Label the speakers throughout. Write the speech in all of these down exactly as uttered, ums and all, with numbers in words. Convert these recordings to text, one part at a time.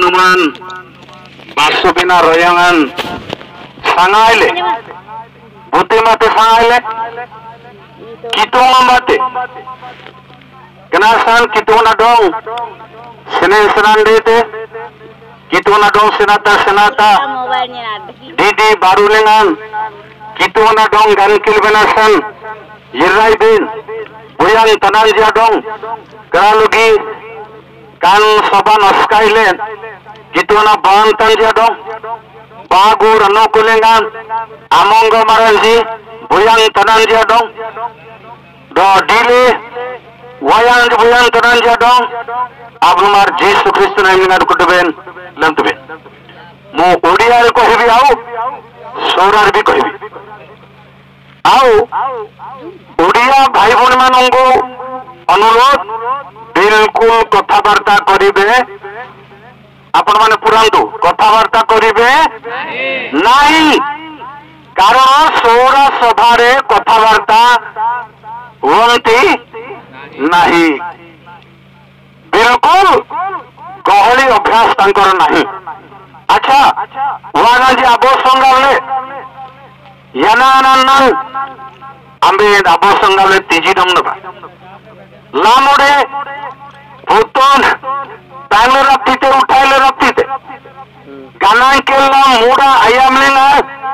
Speaker 1: हनुमान बासुबिना रयांगन सांगाइले भूते माते सांगाइले कितुंगा माते kenasan kituna dong senen senan dete kituna dong senata senata didi baru lengan kituna dong gankil benasan yirai bin buyang tanan dia dong keralugi kan soban oskailen kituna bantan dia dong bagur anokulengan amonggo maranji buyang tanan dia dong do dile wayang buyang tanan dia dong abnumar Yesu Kristo naim ngar kutuben lantuben mo odiyar ko hebi au sorar bi ko hebi au Odia भाई भौणी मानू अनुरोध बिल्कुल कथबार्ता करिबे आपण माने पुरांतु कथबार्ता करिबे नाही कारण सौर सभारे कथबार्ता होती नहीं बिल्कुल गहली अभ्यास तांकर नहीं। अच्छा वाना जी आबो संगाले याना नन आंबे आबो संगाले तीजी दम नबा लामोडे भूतन तांगले रक्तिते उठाइले रक्तिते गानाय केला मूडा आयामलेना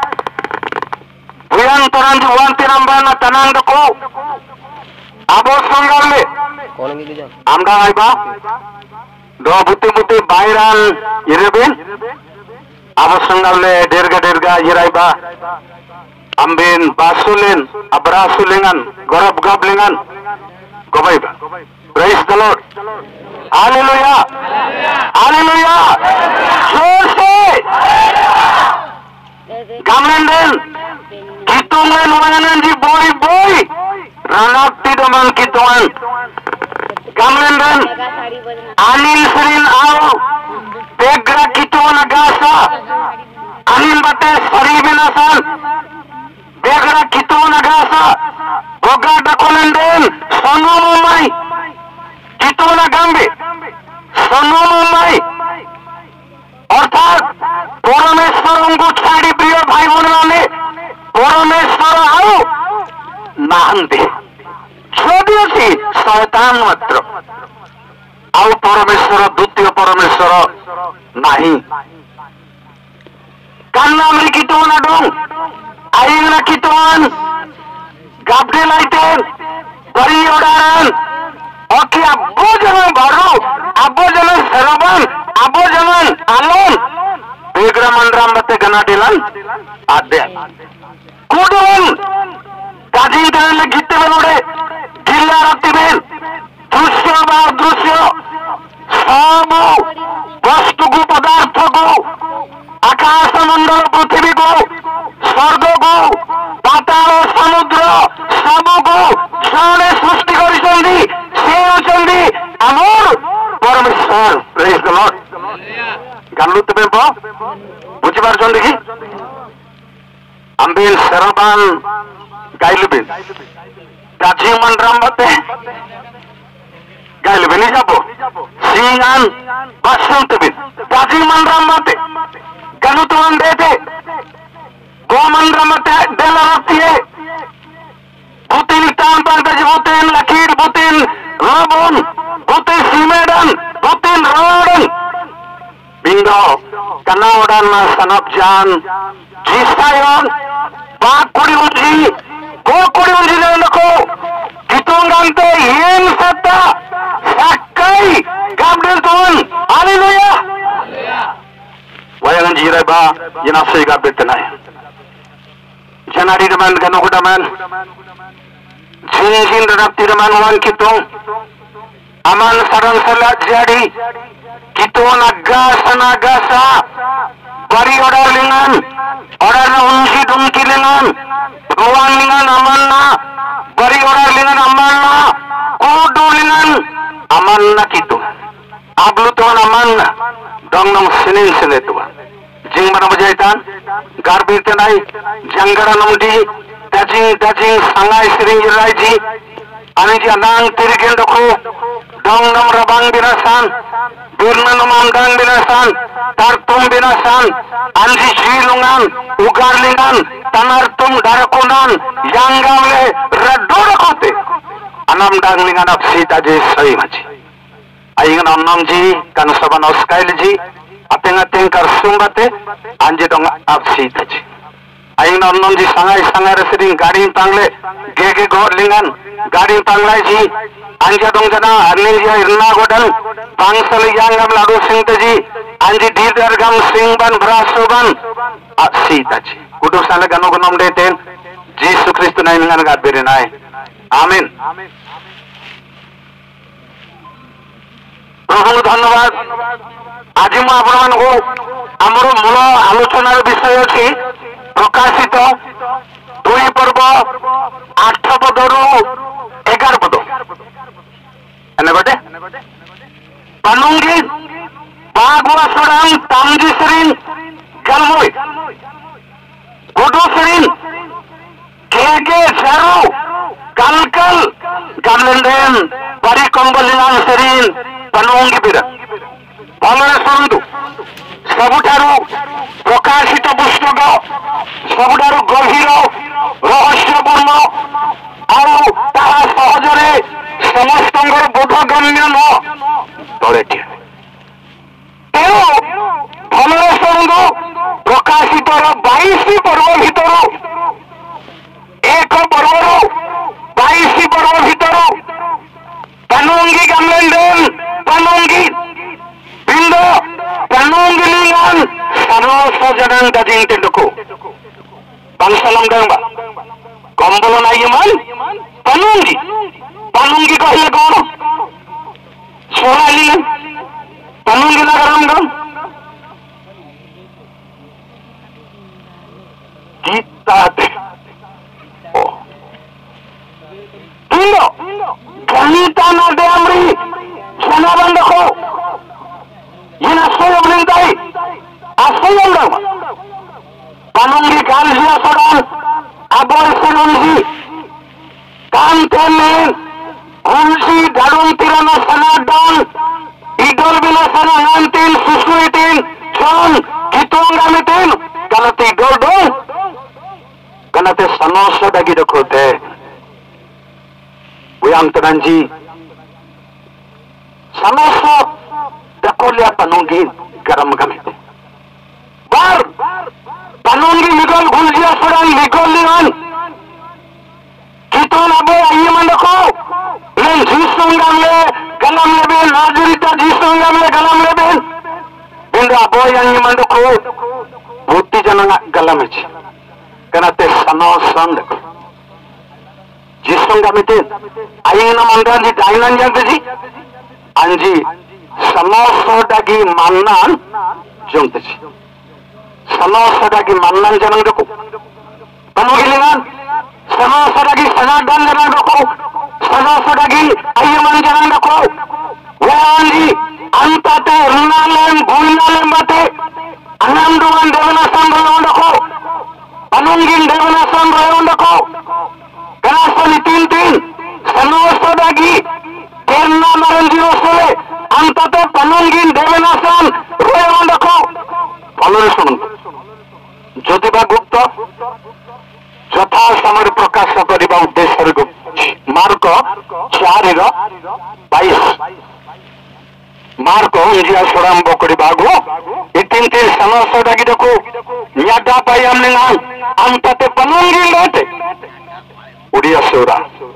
Speaker 1: भुयान तरांजी वांती नंबाना तनांग को आबो संगाले
Speaker 2: कौन की जा
Speaker 1: आमदा आइबा दो बुते बुते बायरान इरेबेन आबो संगाले डेरगा डेरगा इराइबा Ambin basulen abrasulengan gorab gablengan gobaiba. Praise the Lord. Hallelujah. Hallelujah. जोर से gamlenden kitungen wayanan ji boy boy ranak tidaman kituan gamlenden anil serin au tegra kituan agasa anil bate sari binasan बेगरा कितोन गासा बोगा डकोलंडेन सोनो मुंबई कितोन गांबे सोनो मुंबई अर्थात परमेश्वर को छाड़ी प्रिय भाई बोलने परमेश्वर आओ नाहंदे छोड़ी सी शैतान मात्र आओ परमेश्वर द्वितीय परमेश्वर नहीं कान्ना में कितोन डोंग आइना कितोन गाबडे लाइटेन बड़ी उड़ान ओके अब्बो जमन भरो अब्बो जमन सरबन अब्बो जमन आलोन बेगरा मंडराम बते गना दिलन आद्य कुडुन काजी दले गीते बलोड़े जिल्ला रक्तिबेन दृश्य बा दृश्य सब वस्तु को पदार्थ को आकाश मंडल पृथ्वी को स्वर्ग को पाताल समुद्र सब को जड़े सृष्टि करिसेंदी से होचंदी अमर परमेश्वर। Praise the Lord. गालु तबे बो बुझि पारछन देखि अंबेल सरबान गाइलबेन काजी मंडराम बते गाइलबेन जाबो सिंगान बसंतबेन काजी मंडराम बते गालु तुम देते गोमंद्र मते देला रखती है बुतिन टान पर गज बुतिन लकीर बुतिन रोबन बुतिन सीमेडन बुतिन रोडन बिंदो कनावडन ना सनप जान जिसायन बा कुड़ी उंजी गो कुड़ी उंजी ने नको कितोंगंते येन सत्ता सक्कई गाबडन तुन hallelujah wayangan jirai ba yana sai ga betna janari daman gano daman jinjin radapti daman wan kitong aman sarang salat jadi kitong agasa nagasa bari order lingan order na unsi dumki lingan ruan lingan aman na bari order lingan aman na kudu lingan aman na kitong ablu tuan aman na dong nong senin senetua jing mana bajaitan garbir tenai jangara nomdi dajing dajing sangai sering raiji Ani ji anang tirikin doko dong nam rabang binasan birna namam dang binasan tartum binasan anji jilungan ugarlingan tanartum darakunan yangamle radura kote anam dang lingan apsita je sai maji aing nam ji kan saban oskail ji ateng ateng kar sumbate anje dong apsita ji aing nam ji sangai sangai resering garing tangle gege gor lingan garing tanglai ji anje dong jana arning ji irna godal pangsal yangam ladu singte ji anje didar gam singban brasuban apsita ji kudu sale gano gonom deten Jesus Kristo nai lingan gat berenai amin প্রভু ধন্যবাদ আজ মু আপনার আমার মূল আলোচনার বিষয় অছি প্রকাশিত দুই পর্ব আঠ পদরু এগার পদ এনে গটে পানুঙ্গি বাগুয়া সরাং তামজি সরিন গালমই গুডু সরিন কে কে ঝাড়ু কালকাল গামলেন বাড়ি কম্বলিনান সরিন পানুঙ্গি বিরা ভালরে শুনতু ସବୁଠାରୁ ପ୍ରକାଶିତ ପୁସ୍ତକ ସବୁଠାରୁ ଗଭୀର ରହସ୍ୟପୂର୍ଣ୍ଣ ଆଉ ତାହା ସହଜରେ ସମସ୍ତଙ୍କର ବୋଧଗମ୍ୟ ନ ତଳେ ଠିଆ ତେଣୁ ଭଲରେ ଶୁଣନ୍ତୁ ପ୍ରକାଶିତର ବାଇଶ ପର୍ବ ଭିତରୁ ଏକ ପର୍ବରୁ ବାଇଶ ପର୍ବ ଭିତରୁ ପାନୁଙ୍ଗି ଗାମଲେଣ୍ଡେନ୍ ପାନୁଙ୍ଗି Bind panunggilingan sanoso janang daging tindoko bangsalam dangba kombolon ayman panunggi panunggi kahile kono soralingan panunggi nagaram dong kita te oh bindo ganita na de amri jana bandako Yana soya melintai, asoya ndang. Panunggi kalsia sodan, aboy senungi, kantemen, unsi darun tirana sanadan, idol bila sana ngantin susuitin, chon kitong gamitin, kanate idol dong, kanate sanoso dagi dokote. Buyang tenanji, sanoso. Dakolia panunggi garam gamit. Bar panunggi migol gulja surang migol lingan. Kita nabo ayi mandako. Len jisung gamle galam leben nazirita jisung gamle galam leben. Binda abo ayi mandako. Buti jananga galamich. Kanate sano sand. Jisung gamitin. Ayi na mandan ji dainan jante ji. Anji sanoso dagi mannan jomtechi sanoso dagi mannan janang doko panugilingan sanoso dagi sanadan janang doko sanoso dagi ayman janang doko wanji antate runalem buinalem bate ananduan devanasan rayon doko panungin devanasan rayon doko kanasani tin tin sanoso dagi kerna maranjiro sole antate panungin devanasan rayon doko ভালোরে শুনুন জ্যোতিবা গুপ্ত যথা সময় প্রকাশ করা উদ্দেশ্যে mark চারির বাইশ mark India ସୋରାମ୍ବ କରିବାକୁ ଇତିନ୍ତି ସମସ୍ତ ଡାକିବାକୁ ନ୍ୟାଡା ପାଇ ଆମେ ନା ଆମ ତାତେ ପନଙ୍ଗି ଲୋଟେ ଓଡ଼ିଆ ସୋରା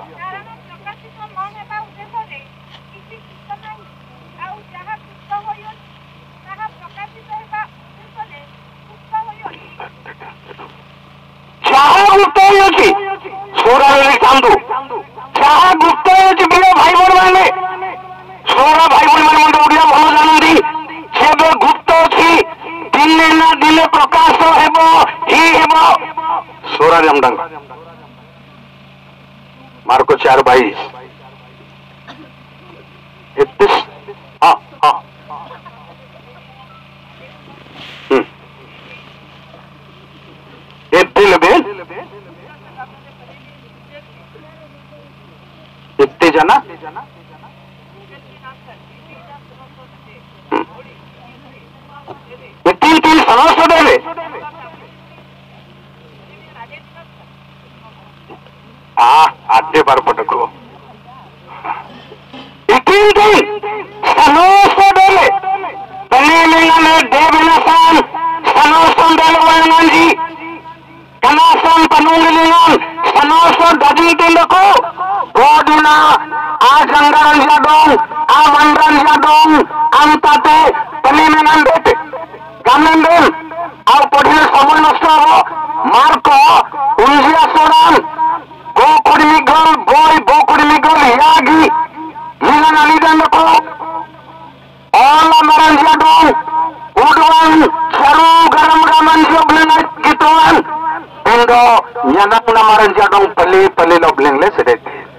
Speaker 1: ଯାହା ଗୁପ୍ତ ଅଛି ସୋରାରେ ଚାନ୍ଦୁ ଯାହା ଗୁପ୍ତ ଅଛି ପ୍ରିୟ ଭାଇ ଭଉଣୀ ମାନେ ସୋରା ଭାଇ ଭଉଣୀ ମାନେ ମତେ ଓଡ଼ିଆ ଭଲ ଜାଣନ୍ତି ସେବେ ଗୁପ୍ତ ଅଛି ଦିନେ ନା ଦିନେ ପ୍ରକାଶ ହେବ ହି ହେବ ସୋରାରେ ଆମଡାଙ୍କ ମାର୍କ ଚାରି ବାଇଶ ଏତେ ହଁ ହଁ ଏତେ ଲେବେ जाना तीन तीन सनोसो देले आ आधे बार पटको तीन तीन सनोसो देले pengilingan debinasan sanoson dalawang ji kanasan panungilingan sanoso daging tindako boduna ajanggaran jadong amandran jadong antate pengilingan dete gamenden au podhile সময় নষ্ট হবো মার্কো উনজিয়া সোরান গো কর্মীগল বই বো কর্মীগল ইয়াগি লিলান আলিদান্ডকো Ola maranjia dong, uduan seru garam gaman jobling gituan, Indo nyanang na maranjia dong pali pali lobling le sedek.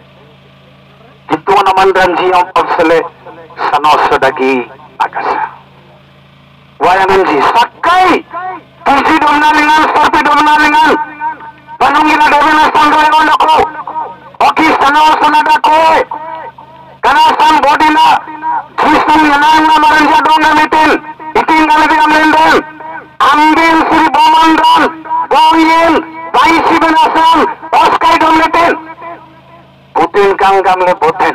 Speaker 1: Gitu naman ranji ang pagsele sanos sedagi agasa. Wayangan ji sakai, puji domnalingan, sorti domnalingan, panungila devina sanggalingan ako, oki sanos sanadako, kanasan bodina. Kristum yanang na maranjia dong gamitin, itin gamitin amlendon, ambin suri bomandon, boyin, baisi benasan, oskay gamitin, putin kang gamle putin.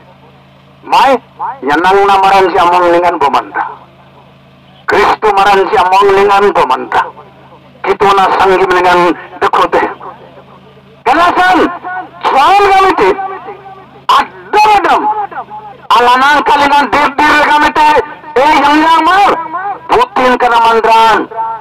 Speaker 1: Mai yanang na maranjia monglingan bomanda, Kristu maranjia monglingan bomanda, kito na sanggim lingan dekote. Kanasan, soal gamitin, adam-adam. Alanang kalingan dir-dir gamite eh yang yang mar Putin kana mandran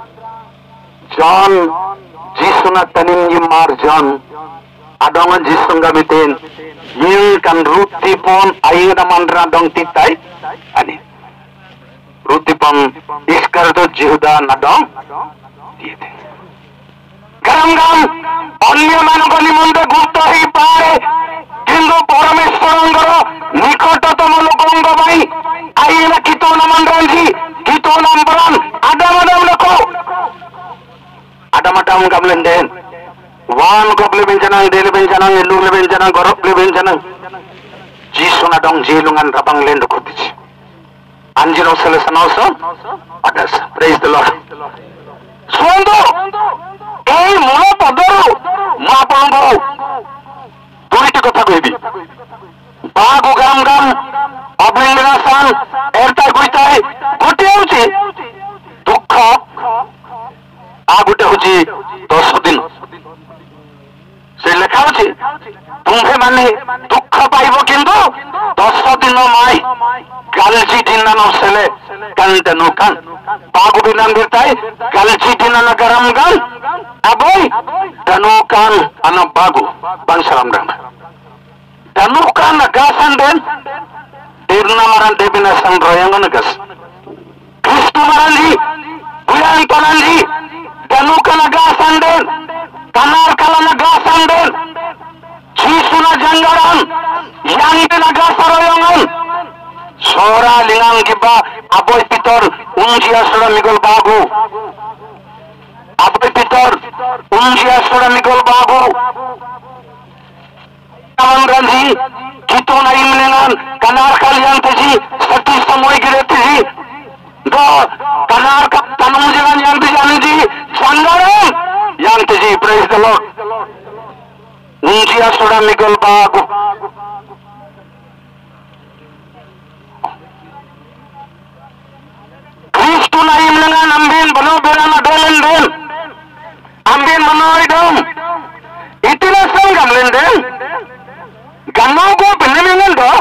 Speaker 1: John Jisuna tanin yimar John adongan Jisun gamitin yil kan ruti pon aing na mandran dong titai ani ruti pon iskar to jihuda nadong diete garam-gam only manogani munde gupto hi pare কিন্তু পরমেশ্বরঙ্গর নিকটতম লোকঙ্গ ভাই আইলা কিতো নামান রাঞ্জি কিতো নাম্বরান আদাম আদাম লোকো আদাম আদাম গাবলেন দেন ওয়ান গবলে বেঞ্জানাং দেলে বেঞ্জানাং এলুলে বেঞ্জানাং গরবলে বেঞ্জানাং জিসুনা দং জিলুঙ্গান রাবাং লেন খুতিছি আঞ্জিনো সেলেসানোসো আদাস প্রেজ দ্য লর্ড সুন্দর এই মূল পদরু মা পঙ্গু দুইটি কথা কইবি বাগু গাম গাম অবলিঙ্গনাসান এরতাই কইতাই গোটে হচ্ছে দুঃখ আর গোটে হচ্ছে দশ দিন সে লেখা হচ্ছে তুমে মানে দুঃখ পাইব কিন্তু দশ দিন মাই গালজি দিনানো ছেলে কান্দেনু কান বাগু বিনান দিতাই গালজি দিনানো গারাম গান aboy danukan anak bagu bang salam dang danukan nagasan den dirna maran debina sang royang nagas Kristu maranji buyan pananji danukan nagasan den kanar kala nagasan den Jisuna janggaran yang nagasa royangan sora lingang giba aboy pitor unji asura migol bagu aboy pitor unji asura migol bagu kawan ranji kito na imlingan kanar kalian teji satu samoy gireti do kanar ka tanum jigan yang teji anji janggaran yang teji praise the Lord unji asura migol bagu Kristu na imlingan ambin bano berana dolen den ambin manoy dom itila sangam len den ganau go benemengan do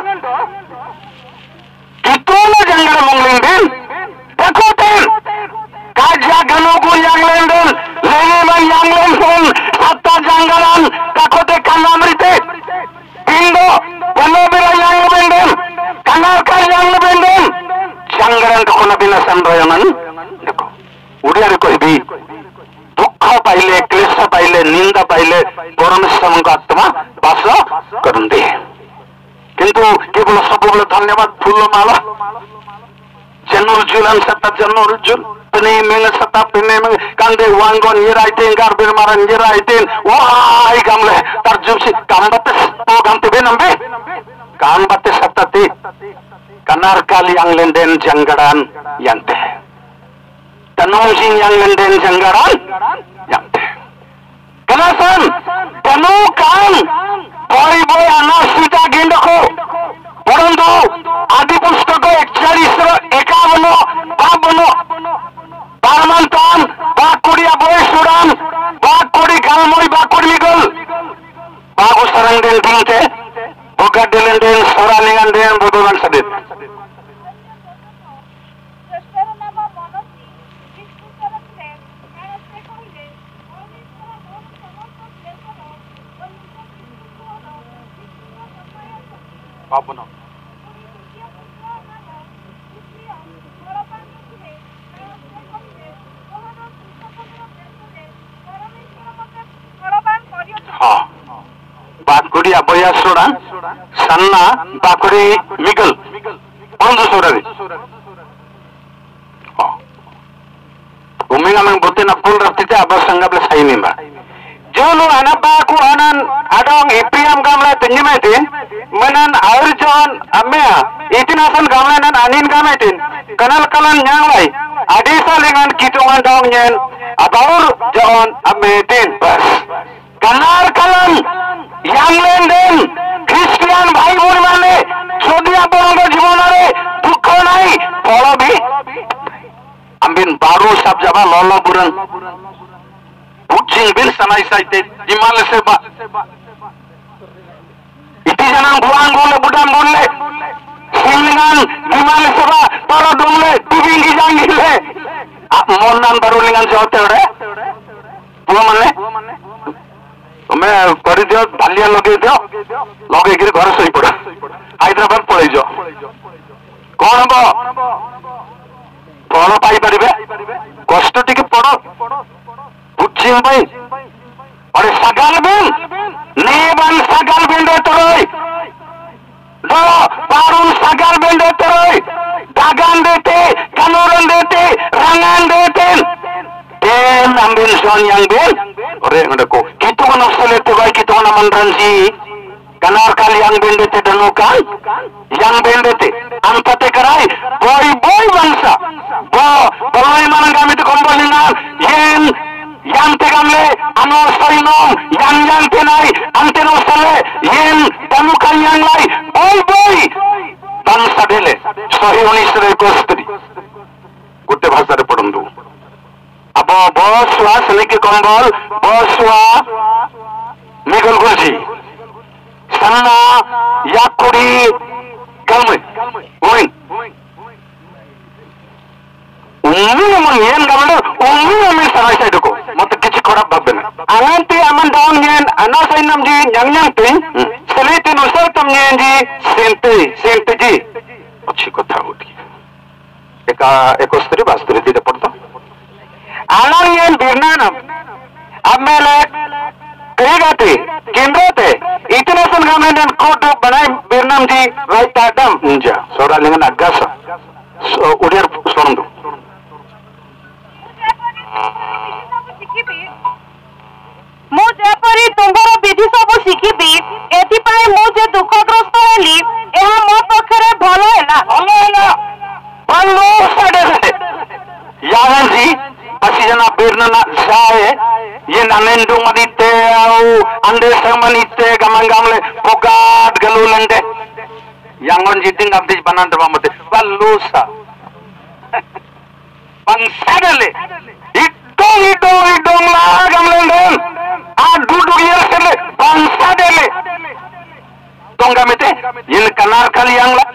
Speaker 1: kitona jangara monglen den takoten kaja ganau go yang len den lene man yang len den satta jangaran takote kanamrite indo bano bera yang len den kanar ka yang len den jangaran ko na binasan royangan देखो उड़िया कहबी दुख पाइले क्लेश पाइले निंदा पाइले परमेश्वर का आत्मा बास करते किंतु केवल सब धन्यवाद फूल माला जनोर्जुल सत्ता जनोर्जुल पने में सत्ता पने में कांदे वांगोन ये राइटिंग गार्बेर मारन ये राइटिंग वाई gamle tarjum si kambate po gamte be nambe kan batte satati kanar kali yang lenden janggaran yang teh tanong sing yang lenden janggaran yang teh kanasan tanu kan boy boy anak sita gendoko परंतु आदि पुस्तक एकचालीस एकावन बावन पारमांतान बाकुड़िया बोय सुरान बाकुड़ी गालमोई बाकुड़ी मिगल बागु सरंग den dinte boga delen den soralingan den bodogan sadit babuno बाकुड़ी अबया सोड़ा सन्ना बाकुड़ी मिगल बंदु सोड़ा दी उम्मीद में बोते ना पुल रखते थे अब संगप ले सही नहीं बा जो लोग अना बाकु अनन अडोंग इपियम गामला तंजी में थे मनन और जोन अम्या इतना सन गामला नन अनिन गामे थे कनल कलन न्यांगलाई अडीसा लेंगन कितुंगन डोंग न्यन अब और जोन अम्मे थे बस कनार कलन yang lenden Christian भाई बोल माने सोदिया बोलों जीवन आरे दुख नहीं फलो भी अम्बिन बारू सब जबा लॉलो बुरन बुचिंग बिल सनाई साइते जिमाले से बा इटी जनम बुआंग बोले बुडाम बोले सिंगन जिमाले से बा तोरो डोंगले टिबिंगी जांगी ले आप मोन्नान बारू लिंगन जोते उड़े बुआ मने मैं कर दियो भालिया लगे दियो लगे गिर घर सही पड़ा हैदराबाद पड़े जो कौन बो फल पाई परिबे कष्ट टिके पड़ो बुझिम भाई अरे सगाल बिन नेबन सगाल बिन दे तोय दो पारुन सगाल बिन दे तोय दागान देते कनोरन देते रंगान देते den ambil son yang ben ore ngadaku kitu kan asale tu bai kitu kan mandransi kanar kali yang ben dete danukan yang ben dete ampate karai boy boy bangsa bo bolai manang kami tu kompolingan yen yang tegamle ano soinom yang yang tenai ante no sale yen danukan yang lai boy boy bangsa dele sohi unisre kostri gutte bhasare padundu अब बसवा सनिके कंबल बसवा Miguel गुलजी सन्ना याकुड़ी गलमे ओइन उम्मी मन येन गमले उम्मी में सराय साइड को मत किछि खराब भाबने अनंती अमन डाउन येन अना सैनम जी न्यांग पे सलेते नुसर तम येन जी सेंते सेंते जी अच्छी कथा होती एका एकोस्तरी बास्तरी दी पड़ता आनंद येन बिरनानम अब मेले कहीं गाते केंद्र थे इतने सन गामें कोट बनाए बिरनाम जी राइट आदम मुझे सोरा लिंगन अग्गासा सो उधर सोरंदो
Speaker 2: मुझे परी तुम्हारा विधि सब शिखिबी एथि पाए मुझे दुखग्रस्त हेली एहा मो पखरे भलो हैला
Speaker 1: भलो हैला भलो साडे साडे यावन जी पसी जना बिरना जाए ये ननेंदु मदिते au ande samanite gamangamle pogat galulende yangon jiting abdi banan mate balusa bangsadele itong itong itong la gamlende a dudu yersele bangsadele tonggamete yin kanar kali yang la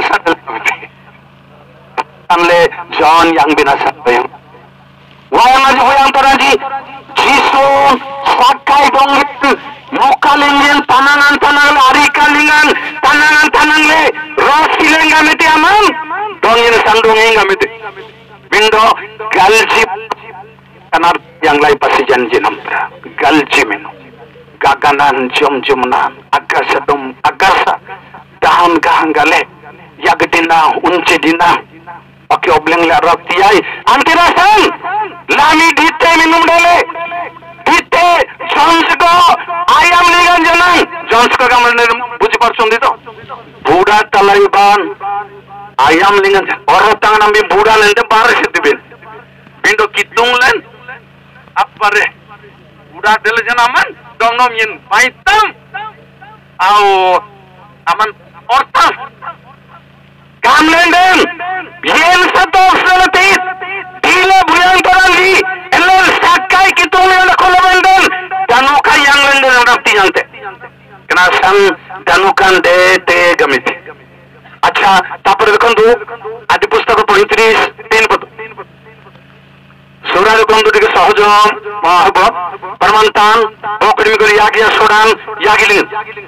Speaker 1: amle John yang binasa bayang wayang aja wayang taraji jisun sakai dong itu mukalingen tanangan tanangan arikalingan tanangan tanangan rosilenga meti aman dongin sandunginga meti bindo galji kanar yang lain pasti janji nampra galji menu gaganan jom jomna agasa dom agasa dahan gahangale yagdina unci dina oke obleng la raktiai antirasan lami dite minum dale dite Jones ko ayam ligan janan Jones ko kamal buji parchon dito kalaiban ayam lingan orang tangan ambil budak lente baris itu bin bindo kitung len apa re budak dele janaman dong nom yin paitam au aman ortam kamlenden yen satu selati tila bulan terali elok sakai kitung len kolabenden danuka yang lenden orang tiang te kenasan danukan de te gamit अच्छा तापर देखंतु आदि पुस्तक पैंतीस तीन पद सूरा देखंतु टिके सहज हब परमांतान ओकड़ी में यागिया सोडान यागिलिंग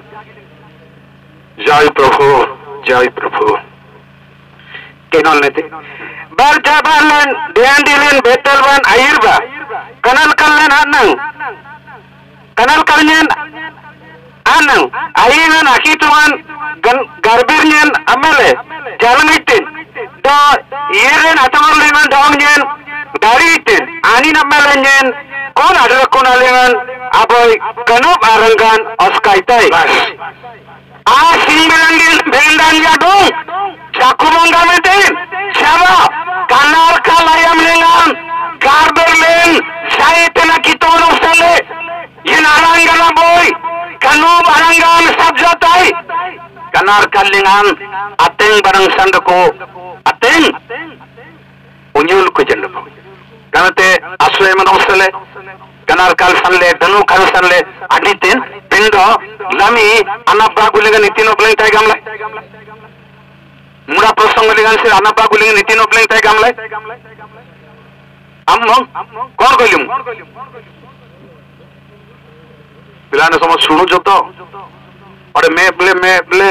Speaker 1: जय प्रभु जय प्रभु केनल नेते बर जाबालन ध्यान दिलेन बेतलवन आयरबा कनल कल्लेन आनंग कनल कल्लेन anang ayenan akituan garbirnyen amele jalanitin do yeren atamarlingan dongnyen daritin anin amelenyen kon adara konalingan aboy kanup arangan oskaitai a singalangin bendan yadung cakumonga metin siapa kanar kalayam lingan garberlen saitena kitonu sale yin arangana boy kanub arangan sabjatai kanar kalingan ateng barang sandako ateng unyul ko jendako ganate aswe manosale kanar kal sanle danu kal sanle aditin pindo lami anabba gulinga nitino bleng tai gamla mura prosong gulinga se anabba gulinga nitino bleng tai gamla ammo kon golim पिलाने समझ सुनो जो तो और मैं play मैं play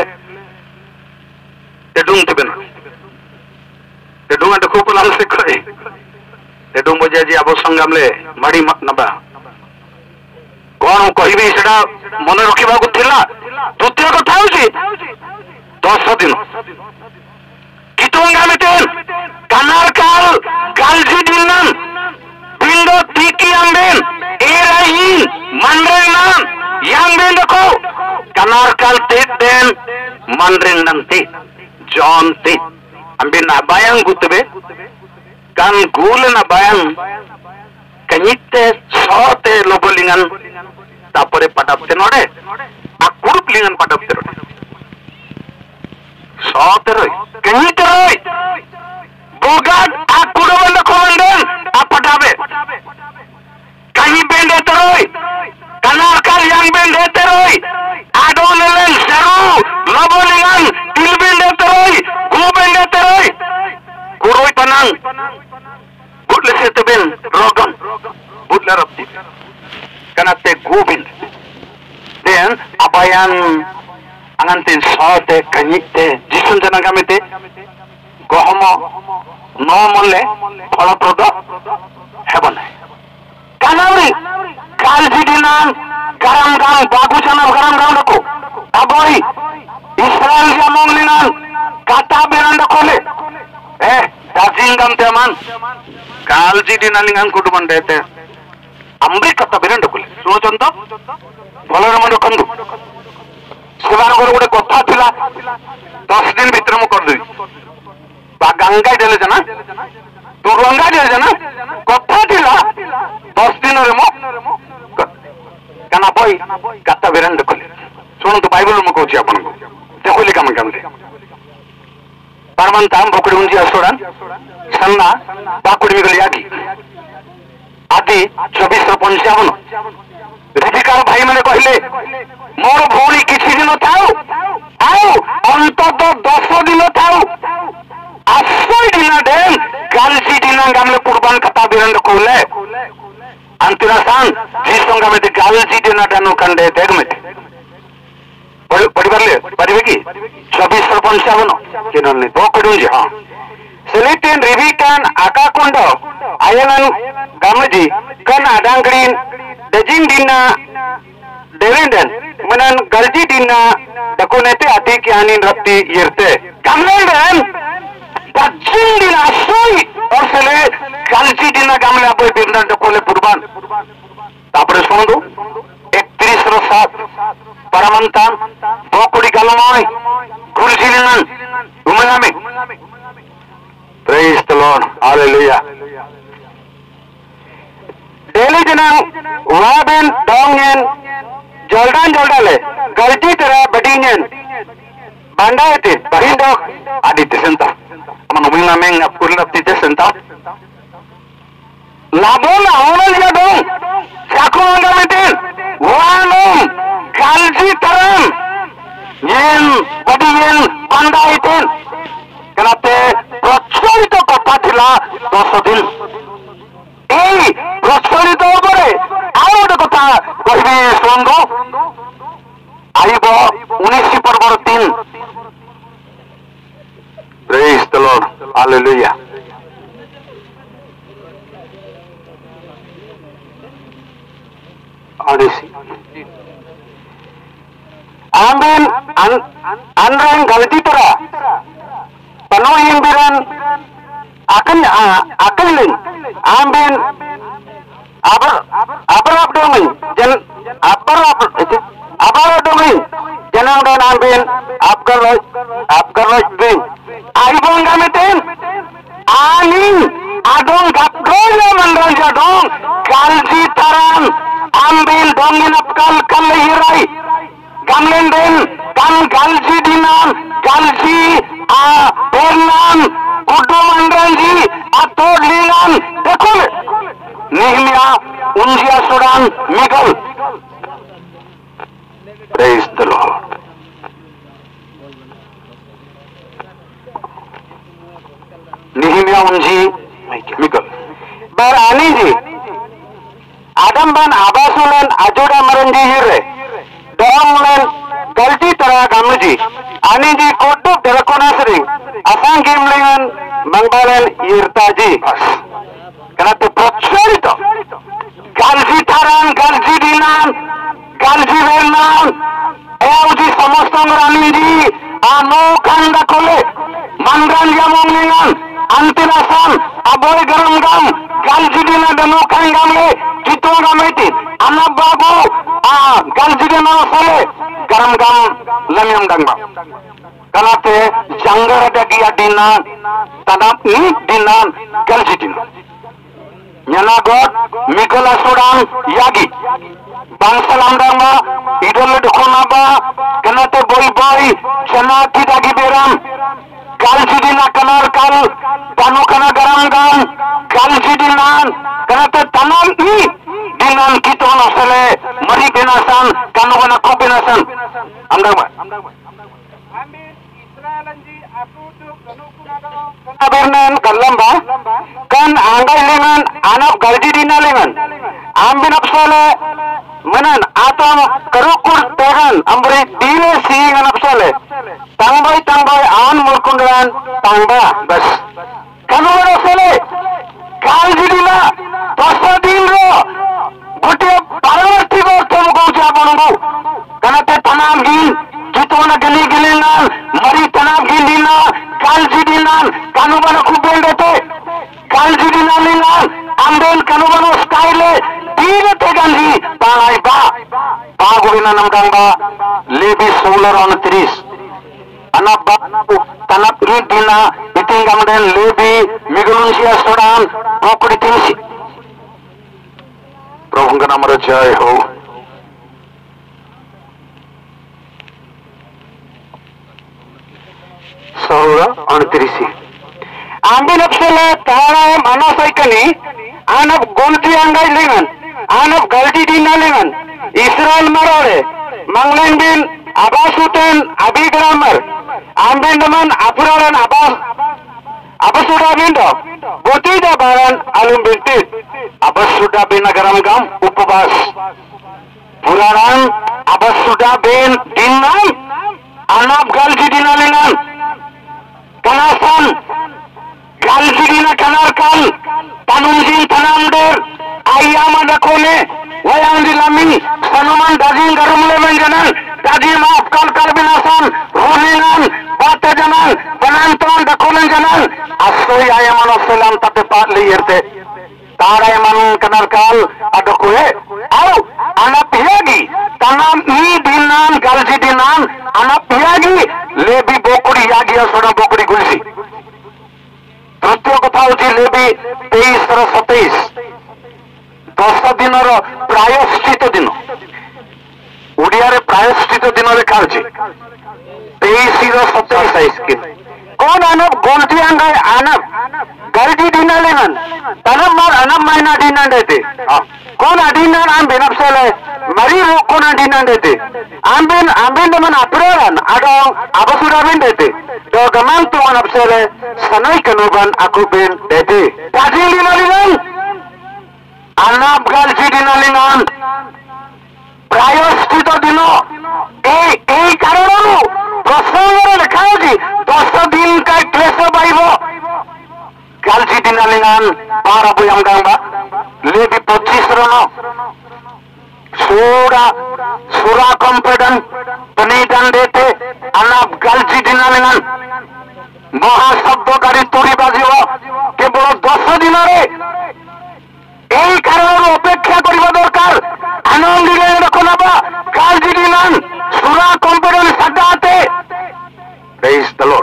Speaker 1: टेडुंग थे बिना टेडुंग अंडे खूब लाल से करे टेडुंग बजे जी अब संगम ले मड़ी मत नबा कौन कही भी सेटा मन रखी बागु थिला द्वितीय कथा होची दस दिन कितुंगा मिटेन कनार काल कालजी दिनन बिंदो तीकी अंबेन एराइन manrengan yang bendako kanar kal teten manrengan te John te ambin abayang gutbe kan gul na bayang kanyite sote lobolingan tapore padapte node akurup lingan padapte node sote roi kanyite roi bogad akuruban komandan apadabe kahi bende teroi kanar kal yang bende teroi adonelen seru lobolingan til bende teroi gu bende teroi kuroi tanang butle seteben rogam butle rapti kanate gu bende den abayan angantin sote kanyite jisun jana gamete gohomo no molle phalaprodo hebona kanawri kaljidinan garam garam bagu chana garam garam rako aboy Israel jamong linan kata beranda kole eh dajingam teman kaljidinan lingan kuduman dete amri kata beranda kole suno chonto bolare mane kandu sebar gore gote kotha thila दस दिन भितर मु कर देबी बा गंगा देले जना तो गंगा देले जना कथा थिला दस दिन रे मु काना बोई कथा बेरंड कोले सुनो तो बाइबल में कहूची आपन को देखोली काम काम दे परमन ताम बकड़ी उंजी असोड़न सन्ना बाकुड़ी में गलिया की आदि चौबीस सौ पंचावन रिबिकार भाई मैंने कहले मोर भौणी किछि दिन थाउ आउ अंतत दस दिन थाउ आसय दिन देन कालसी दिन गामले कुर्बान कथा बिरंड कोले अंतिरा सान जिसंगा में कालसी दिन डानो कंडे तेग में पढ़ पढ़िबरले पढ़िबे की चौबीस सौ पंचावन केनले तो कडुंजी हां सेलेटेन रिबिकान आकाकुंड आयनन गामजी कन आडांगडीन दजिंग दिना डेरेंडन मनन गलजी दिना दकोनेते आती की आनीन रत्ती यरते गामलेंडन दजिंग दिना सोई और सेले गलजी दिना गामले आपोय बिरना दकोले कुर्बान तापरे सुनो इकतीस रो सात परमंतान बोकुड़ी गलमाय गुलजिनन dongen joldan joldale galti tera badingen banda ete bahindo adite senta amang nameng apurna tite senta labon awal ya dong saku ngamitin wanum galti teram yen badingen banda ete kenate প্রচলিত কথা ছিল দশ দিন এই প্রচলিত উপরে আর গোটে কথা কহিবি শুনবো আইব উনিশ পর্বর তিন প্রেজ দ্য লর্ড হালেলুয়া আনিসি আমিন আনরাং গলতি তোরা penuh himpiran akan akan lin ambil apa apa apa domain jan apa apa apa domain janang dan ambil apa loh apa loh bin iPhone kami ten aning adong kapkol mandal jadong kalji taran ambil dongin apkal kal hirai gamlen den kan galji dinan galji a bernan kudu mandranji atau lilan dekul Nehemia unjia sudan Mikal. Praise the Lord. Nehemia unji Mikal. Bar ani ji Adam ban abasulan ajoda maranji hire donglen galti tara gamuji ani ji kodu telekona sering asang gimlingan mangbalan irtaji karena tu procerito galji taran galji dinan galji vernan euji samostang rani ji anu kanda kole mandran jamonglingan antinasan aboy garam gam galji dinan danu kangam le jitu gameti anak babu ah galji dinan sale garam gam lamiam dangba karena te janggar ada dia dinan tanam ni dinan galji dinan nyana god Mikala sudang yagi bangsa lamdama idol dukhona ba karena te boy boy chana ki dagi beram galji dina kanar kal tanu kana garam gam galji dinan karena te tanam ni dinan kito nasale mari binasan kanu kana ko binasan andang ba ambil Israel anji aku tu kanu kunado bernan kalamba kan anggai lengan anak galji dina lengan ambin apsale menan atom kerukur tehan ambri dile sing apsale tangbai tangbai an mulkundan tangba bas kanu apsale galji dina dosa din ro gote paravarti ko tumko jabangu kanate tanam gin jitona gili gilingan mari tanam gin dina galji dinan kanubana kubel dete galji dinan dinan amben kanubana style dire te ganji panai ba pagubina namdang ba lebi solar untris anak ba tanap ri dina iting gamden lebi migulunsia sudan pokuri tinsi प्रभु का नाम जय हो सोलह उनतीस आंबिन अपसले तारा मानसाइकनी आनब गोल्टी अंगाई legend आनब गल्टी दिना लेगन इस्राएल मरोड़े मंगलन बिन अबासुतन अभी ग्रामर आंबिन दमन अपुरालन Abbas Abasuda bindo, butida baran alum bintit. Abasuda bin agaram gam upabas. Puraran abasuda bin dinam, anab galji dinalingan. Kanasan galji dina kanar kal, tanumjin tanamder, ayam ada kone, wayang dilami, sanuman daging garum lemen janan, daging maaf kal kal binasan, rulingan, bata janan, penanton dakulan janan. Asoi ayam manusialam tapi pat liyerte. Tar ayam kanar kal ada kue. Au anak piagi tanam ni dinan galji dinan anak piagi lebi bokuri yagi asora bokuri gulsi. Trityo kotha uchi lebi teis ro sateis. Dosa dinor prayoshchit प्रायश्चित दिन ओडिया रे प्रायश्चित दिन लिखा होची तेईस रो सत्ताईस के कौन अनब गोल्टी अंगाय अनब गलती दिना लेनन तनब मार अनब महीना दिना देते कौन अधीना आम बिनब सेले मरी रो कौन अधीना देते आम बिन आम बिन मन अप्रेरन अडो अबसुरा बिन देते तो गमान तो अनब सेले सनई कनुबन aku बिन देते काजी दिना लेनन अनब गलती दिना लेनन प्रायश्चित दिन এই কারণে প্রসঙ্গে লেখা আছে দশ দিন কা ক্লেশ পাইব কালজি দিন আলিনান পার হবো আমগাঙ্গা লেবি পঁচিশ রন সুরা সুরা কম্পেডন তনিদান দেতে আনাব কালজি দিন আলিনান মহাশব্দকারী তুরি বাজিব কেবল দশ দিনরে এই কারণে অপেক্ষা করিবা দরকার আনন্দিরে এরকম হবা কালজি দিনান সুরা কম্পেডন সাদাতে প্রেজ দ্য লর্ড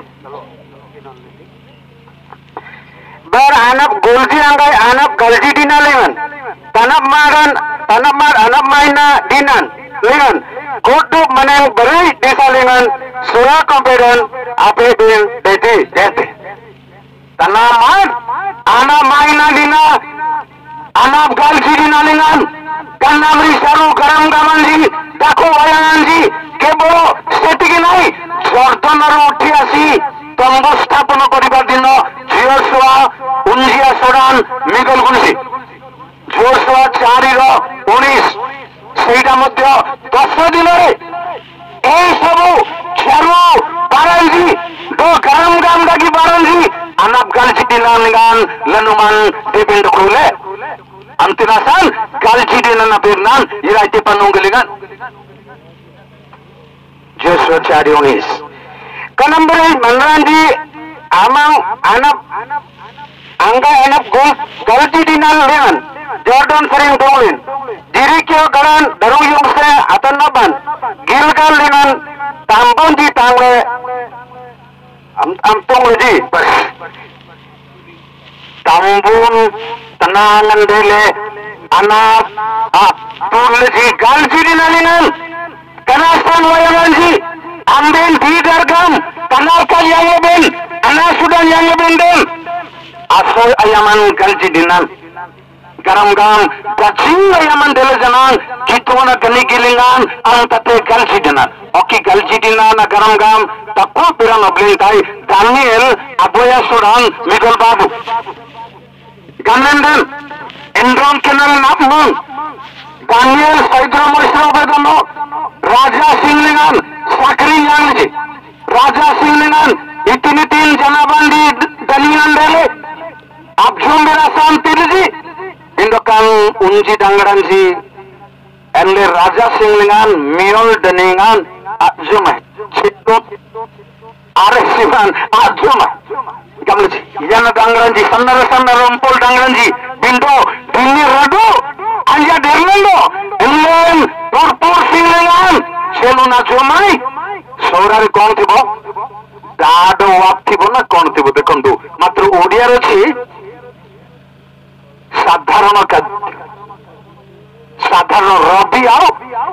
Speaker 1: बर अनब गोल्जी अंगाय अनब गलजी दिना लेवन तनब मारन तनब मार अनब महीना दिनन लेवन कोटु मने बरे देसा लेवन सुरा कम्पेडन आपे दिन देते देते तना मार अनब महीना दिना अनब गलजी दिना लेवन कन्नामरी सारू गरम गामनजी ताको वयानजी केवल सेटिकी नाई जर्दनर उठी आसी तंबु स्थापन करिबार दिन जियोसुआ उंजिया सोडान मिगल गुणसी जियोसुआ चारि रो उन्नीस सेटा मध्य दस दिन रे এই সবু ছারু বারানজি দো গরম গাম গাগি বারানজি আনাব গালজি দিনান গান লনুমান দেবেন্দ খুলে अंतिनासान कालची दिना पेरनान इराइते पन्नुंगलिगान जियोसुआ चारि उन्नीस कनंबरे मनरांजी आमां अनब angga enak gol galti dinan lehan Jordan sering dolin diri kyo garan daru yung se atan naban gilgal dengan tambon di tangwe am ampung leji tambun tenangan dele anak ah pun leji galti dinan lehan kanasan wayanganji ambil di dargam kanalkan yang lebih anak sudah yang lebih dem asal ayaman galji dinan garam gam kacing ayaman dele janan kitona gani gilingan ang tate galji dinan oki galji dinan garam gam takku pirang oblin tai Daniel aboya sudan Miguel babu ganenden endron kenal napmun Daniel saidra moisro bedono Raja Singlingan sakri yang Raja Singlingan itini tin janabandi dalian dele abjum berasan tirji indokan unji dangranji enle Raja Singlingan miol deningan abjum chitto aresiman abjum gamleji yana dangranji sannara sannara rompol dangranji bindo dinni radu anja derlendo enlen purpur Singlingan seluna jomai सौरारे कौन थी वो दादो वाप थी वो ना कौन थी वो देखो दो मात्र ओडिया रची साधारण का साधारण रबी आओ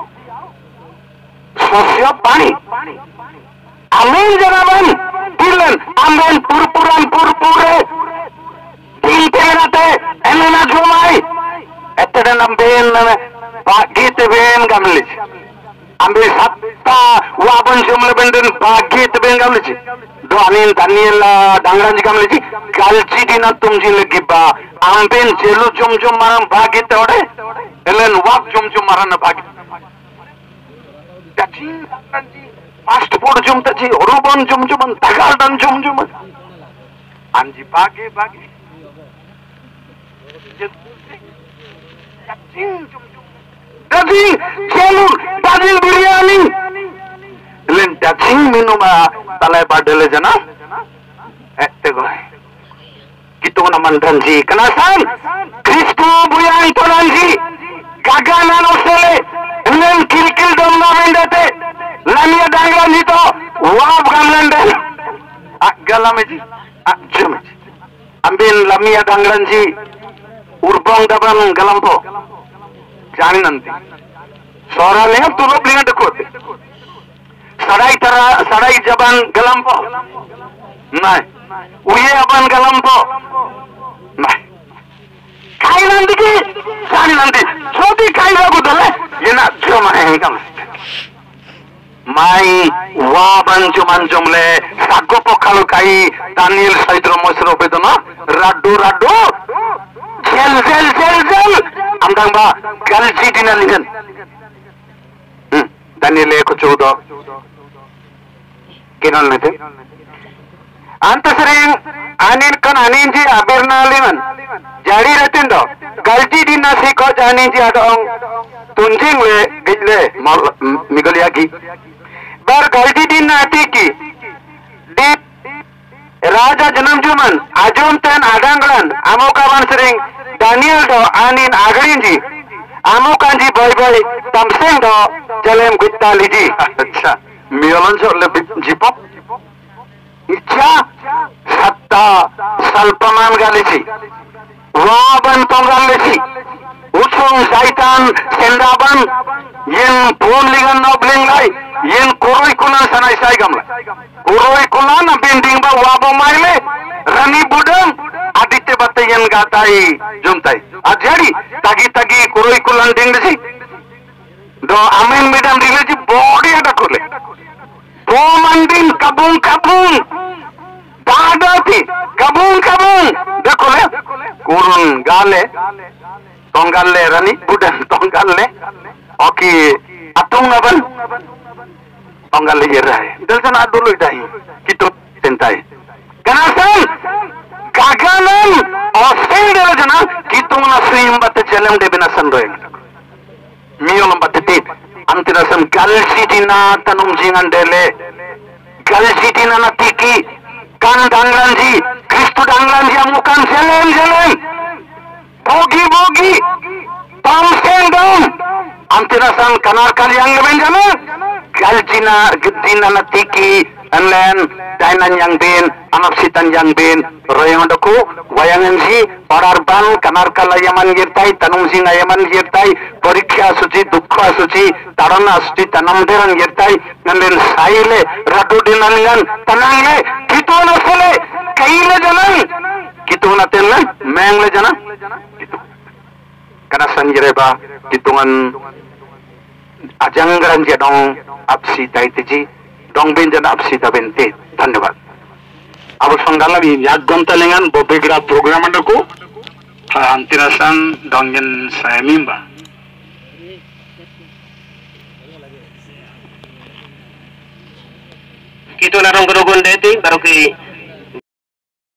Speaker 1: सोशियो पानी अमीन जनाबन दिलन अमीन पुरपुरन पुरपुरे दिन तेराते एलेना जोमाई एतरे नंबेन बागी तेबेन गमलिच ambil sabta wabon jumlah benden bagi tebeng gamleci do anin Daniel dangran gamleci galji dina tumji lagi ba amben jelu jum jum maram bagi tode elen wab jum jum maran bagi gaji anji fast food jum taji orubon jum jum tagal dan jum jum anji bagi bagi gaji jum daging jalur daging biryani len daging minum talai padele jana ette go gitu naman danji kanasan Kristo buyang tolanji gagana nosele len kirkil domna mendete lamia danglan itu wab gamlende agalameji ajmeji ambil lamia danglanji urbang daban galampo जानी नंती Suara lengan turup lengan dekut. Sarai tara sarai jaban galampo. Nah, uye aban galampo. Nah. Kai nanti ki, sani nanti. Sodi kai lagu dale. Yena cuma hengkam. Mai waban cuman jumle sago pokalu kai Daniel Saidro Mosro bedona radu radu jel jel jel jel andang ba galji dinalingan hmm Daniel eko choudo kinon nete anta sering anin kan aninji abirnalingan jadi retindo galji dinasi ko janinji adong tunjing le gile migaliagi bar galji din nati ki di raja janam juman ajum ten adanglan amokaban sering Daniel do anin agarinji amokanji boy boy tamseng do jalem guttaliji acha miolon so le jipop icha satta salpaman galisi waban tongalisi usung saitan sendaban yen pon ligan nobling lai yen koroi kunan sanai sai gamla koroi kunan bending ba wabo maile rani budam aditya batte yen gatai jumtai ajari tagi tagi koroi kunan dingsi do amen midam dingsi body ada kule pomandin kabung kabung dadati kabung kabung dekole kurun gale tonggalle rani budan tonggalle oke atung aban tonggalle yerai dal sana dulu dai kitu tentai kanasan gaganan osel dal jana kitu na sim batte jelem de binasan roy miyolom batte antirasan galsi dina tanum jingan dele galsi dina na tiki kan danglanji kristu danglanji amukan jelem jelem bogi bogi tamseng dong antirasan kanar kali yang benjana galjina gedina natiki anlen dainan yang bin anapsitan yang bin royong doku wayangan si pararban kanar kala yaman girtai tanung sing yaman girtai pariksha suci dukha suci tarana suci tanam deran girtai nanlen saile radu dinangan tanangle kitu na sele kaile jalan kitu na tenlan mengle jana gitu karena sanjireba hitungan ajanggaran jadong apsi taiteji dong benjan apsi tabente धन्यवाद अब संगाला भी याद गंता लेंगन बोबेग्रा programme अंडको अंतिरासन डंगन सायमिंबा कितो नारंग रोगन देती बारो की